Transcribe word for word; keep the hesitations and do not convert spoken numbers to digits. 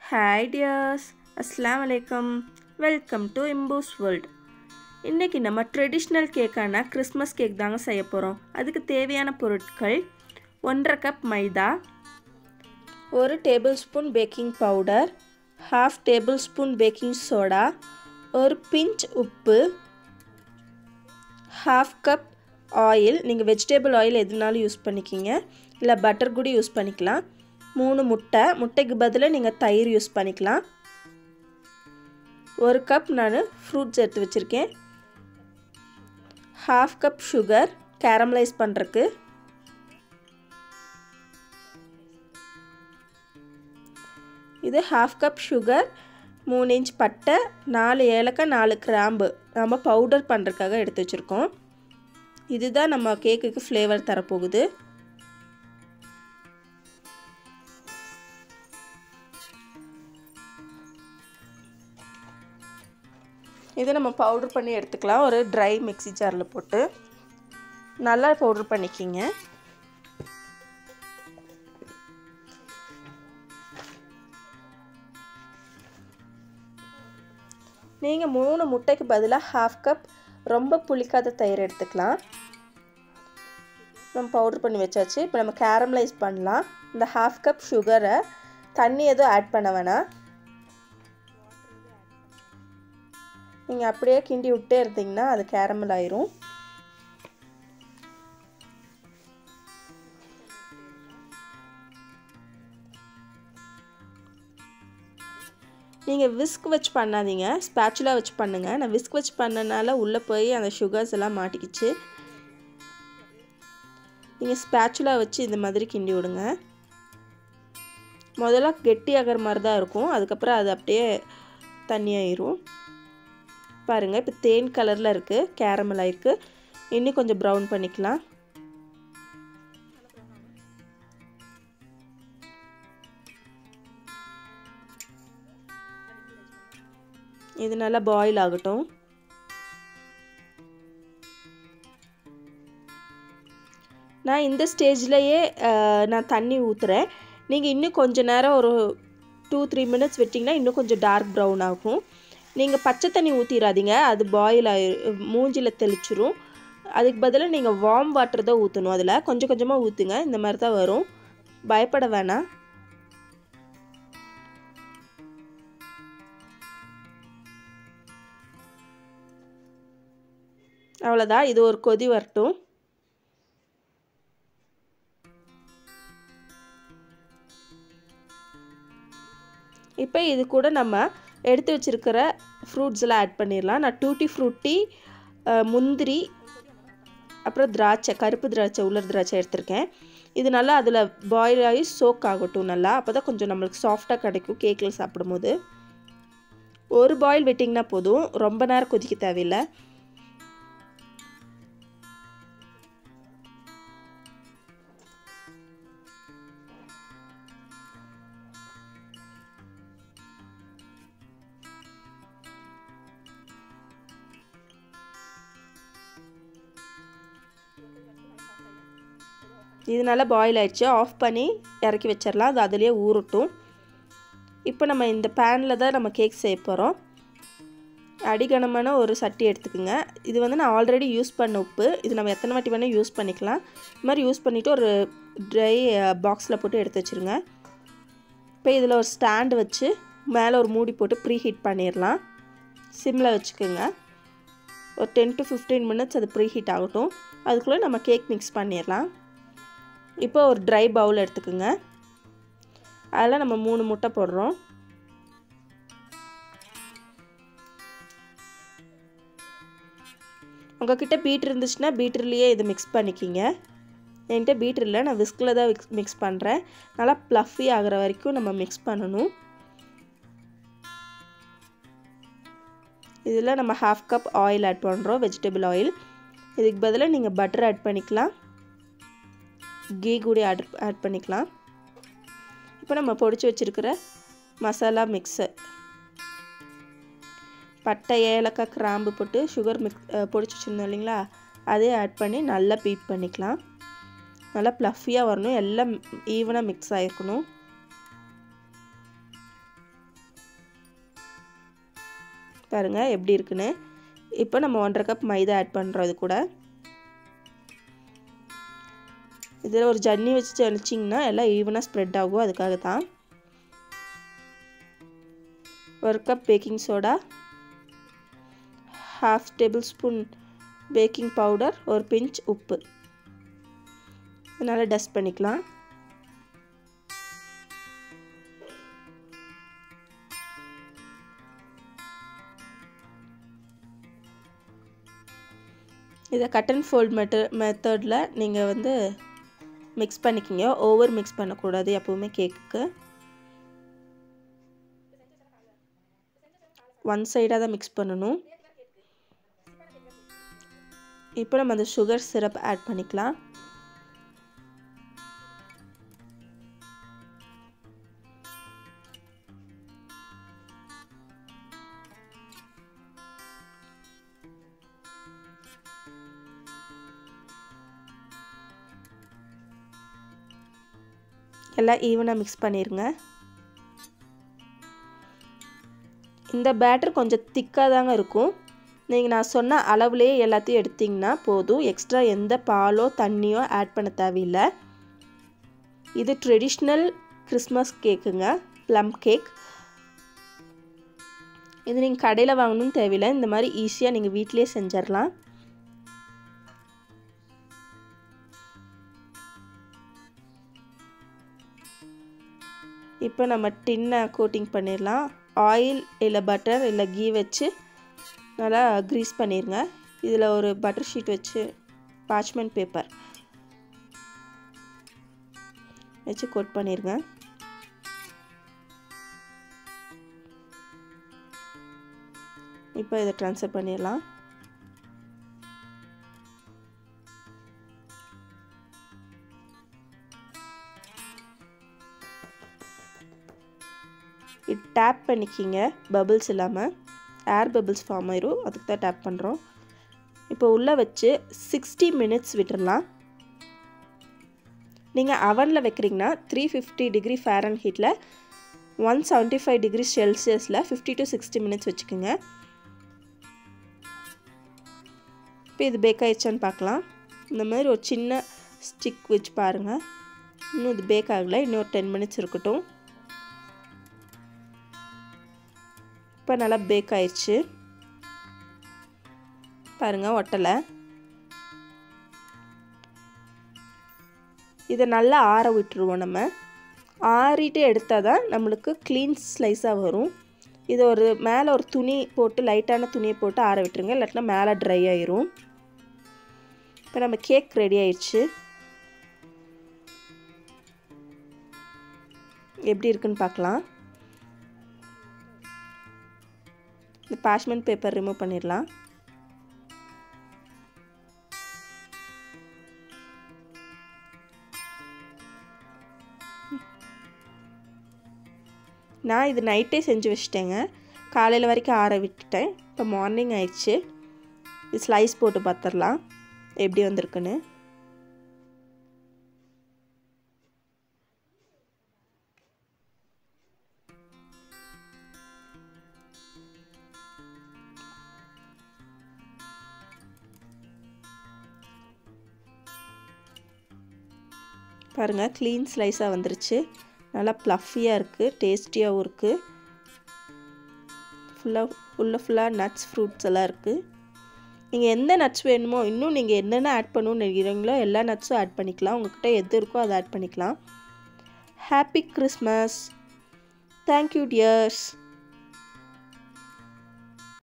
Hi dears, Assalamu alaikum. Welcome to Imbu's World. இன்னைக்கு நம்ம traditional கேக்கான Christmas cake தாங்க செய்ய போகிறோம். அதுக்கு தேவையான பொருட்கள் ஒன்றரை கப் மைதா, ஒரு tablespoon baking powder, half tablespoon baking soda, ஒரு பிஞ்ச் உப்பு, ஹாஃப் கப் ஆயில். நீங்கள் வெஜிடபிள் ஆயில் எதுனாலும் யூஸ் பண்ணிக்கிங்க, இல்லை பட்டர் கூட யூஸ் பண்ணிக்கலாம். மூணு முட்டை, முட்டைக்கு பதிலாக நீங்கள் தயிர் யூஸ் பண்ணிக்கலாம். ஒரு கப் நான் ஃப்ரூட்ஸ் எடுத்து வச்சுருக்கேன். ஹாஃப் கப் சுகர் கேரமலைஸ் பண்ணுறதுக்கு, இது ஹாஃப் கப் சுகர், மூணு இன்ச் பட்டை, நாலு ஏலக்காய், நாலு கிராம்பு நம்ம பவுடர் பண்ணுறதுக்காக எடுத்து வச்சுருக்கோம். இதுதான் நம்ம கேக்குக்கு ஃப்ளேவர் தரப்போகுது. இதை நம்ம பவுடர் பண்ணி எடுத்துக்கலாம். ஒரு ட்ரை மிக்ஸி ஜாரில் போட்டு நல்லா பவுடர் பண்ணிக்கிங்க. நீங்கள் மூணு முட்டைக்கு பதிலாக ஹாஃப் கப் ரொம்ப புளிக்காத தயிர் எடுத்துக்கலாம். நம்ம பவுடர் பண்ணி வச்சாச்சு. இப்போ நம்ம கேரமலைஸ் பண்ணலாம். இந்த ஹாஃப் கப் சுகரை தண்ணி எதுவும் ஆட் பண்ண வேணாம். நீங்கள் அப்படியே கிண்டி விட்டே இருந்தீங்கன்னா அது கேரமல் ஆயிரும். நீங்கள் விஸ்க் வச்சு பண்ணாதீங்க, ஸ்பேச்சுலா வச்சு பண்ணுங்கள். நான் விஸ்க் வச்சு பண்ணனால உள்ளே போய் அந்த சுகர்ஸ் எல்லாம் மாட்டிக்கிச்சு. நீங்கள் ஸ்பேச்சுலா வச்சு இந்த மாதிரி கிண்டி விடுங்க. முதல்ல கெட்டி ஆகிற மாதிரி தான் இருக்கும், அதுக்கப்புறம் அது அப்படியே தண்ணியாயிரும். பாருங்கள், இப்போ தேன் கலரில் இருக்குது, கேரமல் ஆயிருக்கு. இன்னும் கொஞ்சம் ப்ரௌன் பண்ணிக்கலாம். இது நல்லா பாயில் ஆகட்டும். நான் இந்த ஸ்டேஜ்லேயே நான் தண்ணி ஊற்றுறேன். நீங்கள் இன்னும் கொஞ்சம் நேரம் ஒரு டூ த்ரீ மினிட்ஸ் விட்டிங்கன்னா இன்னும் கொஞ்சம் டார்க் ப்ரௌன் ஆகும். நீங்கள் பச்சை தண்ணி ஊற்றிடாதீங்க, அது பாயில் ஆகி மூஞ்சியில் தெளிச்சிரும். அதுக்கு பதிலாக நீங்கள் வார்ம் வாட்டர் தான் ஊற்றணும். அதில் கொஞ்சம் கொஞ்சமாக ஊற்றுங்க, இந்த மாதிரி தான் வரும், பயப்பட வேணாம். அவ்வளோதான், இது ஒரு கொதி வரட்டும். இப்போ இது கூட நம்ம எடுத்து வச்சுருக்கிற ஃப்ரூட்ஸ்லாம் ஆட் பண்ணிடலாம். நான் டூட்டி ஃப்ரூட்டி, முந்திரி, அப்புறம் திராட்சை, கருப்பு திராட்சை, உலர் திராட்சை எடுத்திருக்கேன். இது நல்லா அதில் பாயில் ஆகி சோக் ஆகட்டும் நல்லா, அப்போ தான் கொஞ்சம் நம்மளுக்கு சாஃப்டாக கிடைக்கும் கேக்கில் சாப்பிடும்போது. ஒரு பாயில் விட்டிங்கன்னா போதும், ரொம்ப நேரம் கொதிக்க தேவையில்லை. இது நல்லா பாயில் ஆகிடுச்சு. ஆஃப் பண்ணி இறக்கி வச்சிடலாம், அது அதிலே ஊறட்டும். இப்போ நம்ம இந்த பேனில் தான் நம்ம கேக் செய்ய போகிறோம். அடிகனமான ஒரு சட்டி எடுத்துக்கோங்க. இது வந்து நான் ஆல்ரெடி யூஸ் பண்ண உப்பு, இது நம்ம எத்தனை வாட்டி வேணால் யூஸ் பண்ணிக்கலாம். இது மாதிரி யூஸ் பண்ணிவிட்டு ஒரு ட்ரை பாக்ஸில் போட்டு எடுத்து வச்சுருங்க. இப்போ இதில் ஒரு ஸ்டாண்டு வச்சு மேலே ஒரு மூடி போட்டு ப்ரீ ஹீட் பண்ணிடலாம். சிம்மில் வச்சுக்கோங்க. ஒரு டென் டு ஃபிஃப்டீன் மினிட்ஸ் அது ப்ரீ ஹீட் ஆகட்டும். அதுக்குள்ளே நம்ம கேக் மிக்ஸ் பண்ணிடலாம். இப்போ ஒரு ட்ரை பவுல் எடுத்துக்கோங்க. அதில் நம்ம மூணு முட்டை போடுறோம். உங்கள்கிட்ட பீட்ரு இருந்துச்சுன்னா பீட்ருலேயே இதை மிக்ஸ் பண்ணிக்கிங்க. என்கிட்ட பீட்ரு இல்லை, நான் விஸ்கில் தான் மிக்ஸ் மிக்ஸ் பண்ணுறேன். நல்லா ப்ளஃபி ஆகிற வரைக்கும் நம்ம மிக்ஸ் பண்ணணும். இதில் நம்ம ஹாஃப் கப் ஆயில் ஆட் பண்ணுறோம், வெஜிடபிள் ஆயில். இதுக்கு பதிலாக நீங்கள் பட்டர் ஆட் பண்ணிக்கலாம், கீ கூட ஆட் ஆட் பண்ணிக்கலாம். இப்போ நம்ம பொடிச்சு வச்சுருக்கிற மசாலா மிக்ஸு, பட்டை, ஏலக்காய், கிராம்பு போட்டு சுகர் மிக்ஸ் பொடிச்சு வச்சுருந்தோம் இல்லைங்களா, அதே ஆட் பண்ணி நல்லா பீட் பண்ணிக்கலாம். நல்லா ப்ளஃபியாக வரணும், எல்லாம் ஈவனாக மிக்ஸ் ஆகிருக்கணும். பாருங்கள் எப்படி இருக்குன்னு. இப்போ நம்ம ஒன்றரை கப் மைதா ஆட் பண்ணுறோம். இது கூட இதில் ஒரு ஜன்னி வச்சு ஜலிச்சிங்கன்னா எல்லாம் ஈவனாக ஸ்ப்ரெட் ஆகும். அதுக்காக தான். ஒரு cup baking soda, half tablespoon baking powder, ஒரு பிஞ்ச் உப்பு. நல்லா டஸ்ட் பண்ணிக்கலாம். இதை கட் அண்ட் ஃபோல்ட் மெத்த மெத்தடில் நீங்கள் வந்து மிக்ஸ் பண்ணிக்கிங்க. ஓவர் மிக்ஸ் பண்ணக்கூடாது எப்போவுமே கேக்குக்கு. ஒன் சைடாக தான் மிக்ஸ் பண்ணணும். இப்போ நம்ம அந்த சுகர் சிரப் ஆட் பண்ணிக்கலாம். எல்லாம் ஈவனாக மிக்ஸ் பண்ணிடுங்க. இந்த பேட்டர் கொஞ்சம் திக்காக தாங்க இருக்கும். நீங்கள் நான் சொன்ன அளவுலேயே எல்லாத்தையும் எடுத்திங்கன்னா போதும். எக்ஸ்ட்ரா எந்த பாலோ தண்ணியோ ஆட் பண்ண தேவையில்லை. இது ட்ரெடிஷ்னல் கிறிஸ்மஸ் கேக்குங்க, ப்ளம் கேக். இது நீங்கள் கடையில் வாங்கணும்னு தேவையில்லை. இந்த மாதிரி ஈஸியாக நீங்கள் வீட்டிலே செஞ்சிடலாம். இப்போ நம்ம டின்னை கோட்டிங் பண்ணிடலாம். ஆயில் இல்லை பட்டர் இல்லை கீ வச்சு நல்லா க்ரீஸ் பண்ணிடுங்க. இதில் ஒரு பட்டர் ஷீட் வச்சு பார்ச்மெண்ட் பேப்பர் வச்சு கோட் பண்ணிடுங்க. இப்போ இதை ட்ரான்ஸ்ஃபர் பண்ணிடலாம். இது டேப் பண்ணிக்கிங்க, பபிள்ஸ் இல்லாமல். ஏர் பபிள்ஸ் ஃபார்ம் ஆயிரும், அதுக்கு தான் டேப் பண்ணுறோம். இப்போ உள்ளே வச்சு சிக்ஸ்டி மினிட்ஸ் விட்டுடலாம். நீங்கள் அவனில் வைக்கிறீங்கன்னா த்ரீ ஃபிஃப்டி டிகிரி ஃபேரன் ஹீட்டில் ஒன் செவன்ட்டி ஃபைவ் டிகிரி செல்சியஸில் ஃபிஃப்டி டு சிக்ஸ்டி மினிட்ஸ் வச்சுக்கோங்க. இப்போ இது பேக் ஆயிடுச்சான்னு பார்க்கலாம். இந்த மாதிரி ஒரு சின்ன ஸ்டிக் வச்சு பாருங்கள். இன்னும் இது பேக் ஆகலை, இன்னும் ஒரு டென் மினிட்ஸ் இருக்கட்டும். இப்போ நல்லா பேக் ஆயிடுச்சு பாருங்கள், ஒட்டலை. இதை நல்லா ஆற விட்டுருவோம். நம்ம ஆறிட்டு எடுத்தால் தான் நம்மளுக்கு க்ளீன் ஸ்லைஸாக வரும். இதை ஒரு மேலே ஒரு துணி போட்டு, லைட்டான துணியை போட்டு ஆற விட்டுருங்க, இல்லாட்டினா மேலே ட்ரை ஆயிரும். இப்போ நம்ம கேக் ரெடி ஆயிடுச்சு. எப்படி இருக்குன்னு பார்க்கலாம். இந்த பார்ச்மெண்ட் பேப்பர் ரிமூவ் பண்ணிடலாம். நான் இது நைட்டே செஞ்சு வச்சிட்டேங்க. காலையில் வரைக்கும் ஆற விட்டுட்டேன். இப்போ மார்னிங் ஆயிடுச்சு. இது ஸ்லைஸ் போட்டு பார்த்துடலாம் எப்படி வந்திருக்குன்னு. பாருங்கள், க்ளீன் ஸ்லைஸாக வந்துருச்சு. நல்லா ப்ளஃபியாக இருக்குது, டேஸ்டியாகவும் இருக்குது. ஃபுல்லாக உள்ள ஃபுல்லாக நட்ஸ் ஃப்ரூட்ஸ் எல்லாம் இருக்குது. நீங்கள் எந்த நட்ஸ் வேணுமோ, இன்னும் நீங்கள் என்னென்ன ஆட் பண்ணணும்னு நினைக்கிறீங்களோ எல்லா நட்ஸும் ஆட் பண்ணிக்கலாம். உங்கள்கிட்ட எது இருக்கோ அதை ஆட் பண்ணிக்கலாம். Happy Christmas. Thank you tears.